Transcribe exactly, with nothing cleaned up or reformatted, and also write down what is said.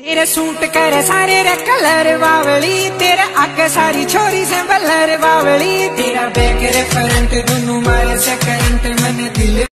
तेरे सूट करे सारे रे कलर बावली, तेरे आके सारी छोरी से बलर बावली, तेरा बैक रे फ्रंट दोनों मारे से करंट मन दिल